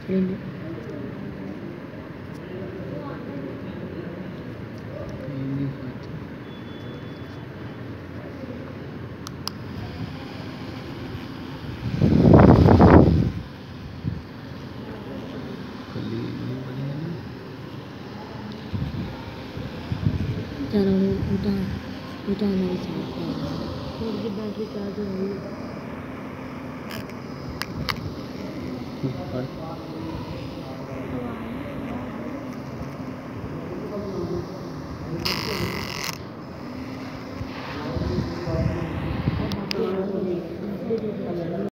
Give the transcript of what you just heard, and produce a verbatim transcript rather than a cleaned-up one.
రెండు चलो उठा उठा नहीं सकता फोन की बैटरी चार्ज हो गई।